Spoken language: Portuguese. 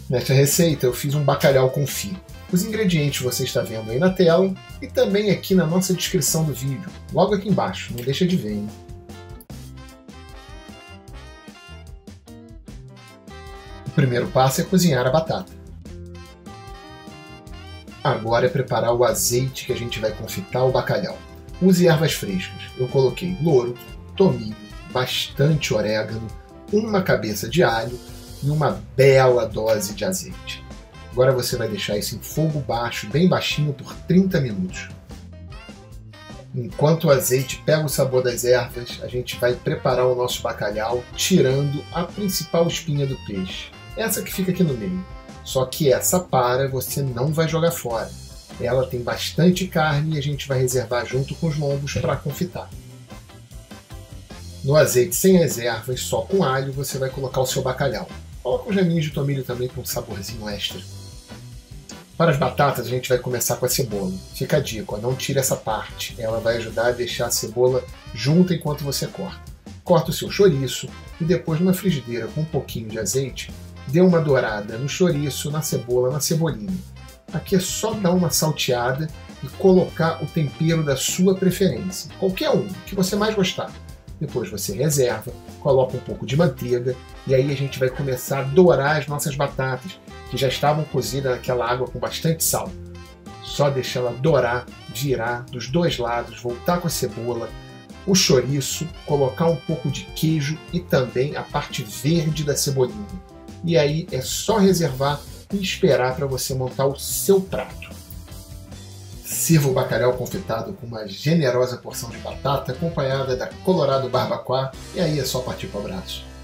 Nesta receita eu fiz um bacalhau confit. Os ingredientes você está vendo aí na tela e também aqui na nossa descrição do vídeo, logo aqui embaixo, não deixa de ver, hein? O primeiro passo é cozinhar a batata. Agora é preparar o azeite que a gente vai confitar o bacalhau. Use ervas frescas. Eu coloquei louro, tomilho, bastante orégano, uma cabeça de alho e uma bela dose de azeite. Agora você vai deixar isso em fogo baixo, bem baixinho, por 30 minutos. Enquanto o azeite pega o sabor das ervas, a gente vai preparar o nosso bacalhau, tirando a principal espinha do peixe. Essa que fica aqui no meio. Só que essa para você não vai jogar fora. Ela tem bastante carne e a gente vai reservar junto com os lombos para confitar. No azeite sem as ervas, só com alho, você vai colocar o seu bacalhau. Coloca os raminhos de tomilho também para um saborzinho extra. Para as batatas, a gente vai começar com a cebola. Fica a dica, não tire essa parte. Ela vai ajudar a deixar a cebola junta enquanto você corta. Corta o seu chouriço e depois, numa frigideira com um pouquinho de azeite, dê uma dourada no chouriço, na cebola, na cebolinha. Aqui é só dar uma salteada e colocar o tempero da sua preferência. Qualquer um, que você mais gostar. Depois você reserva, coloca um pouco de manteiga e aí a gente vai começar a dourar as nossas batatas, que já estavam cozidas naquela água com bastante sal. Só deixar ela dourar, virar dos dois lados, voltar com a cebola, o chouriço, colocar um pouco de queijo e também a parte verde da cebolinha. E aí é só reservar e esperar para você montar o seu prato. Sirva o bacalhau confitado com uma generosa porção de batata acompanhada da Colorado Barbacoa e aí é só partir para o abraço.